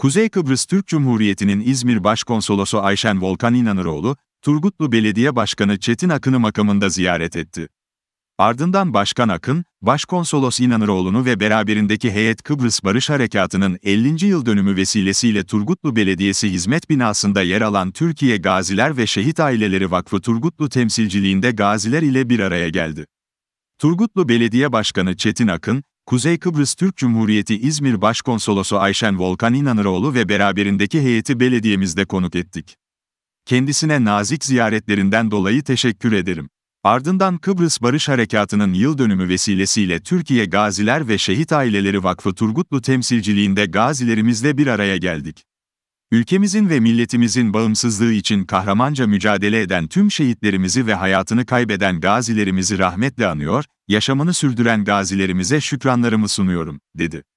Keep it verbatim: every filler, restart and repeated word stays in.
Kuzey Kıbrıs Türk Cumhuriyeti'nin İzmir Başkonsolosu Ayşen Volkan İnanıroğlu, Turgutlu Belediye Başkanı Çetin Akın'ı makamında ziyaret etti. Ardından Başkan Akın, Başkonsolos İnanıroğlu'nu ve beraberindeki heyet Kıbrıs Barış Harekatı'nın ellinci yıl dönümü vesilesiyle Turgutlu Belediyesi Hizmet Binası'nda yer alan Türkiye Gaziler ve Şehit Aileleri Vakfı Turgutlu temsilciliğinde gaziler ile bir araya geldi. Turgutlu Belediye Başkanı Çetin Akın, Kuzey Kıbrıs Türk Cumhuriyeti İzmir Başkonsolosu Ayşen Volkan İnanıroğlu ve beraberindeki heyeti belediyemizde konuk ettik. Kendisine nazik ziyaretlerinden dolayı teşekkür ederim. Ardından Kıbrıs Barış Harekatı'nın yıl dönümü vesilesiyle Türkiye Gaziler ve Şehit Aileleri Vakfı Turgutlu temsilciliğinde gazilerimizle bir araya geldik. Ülkemizin ve milletimizin bağımsızlığı için kahramanca mücadele eden tüm şehitlerimizi ve hayatını kaybeden gazilerimizi rahmetle anıyor, yaşamını sürdüren gazilerimize şükranlarımı sunuyorum, dedi.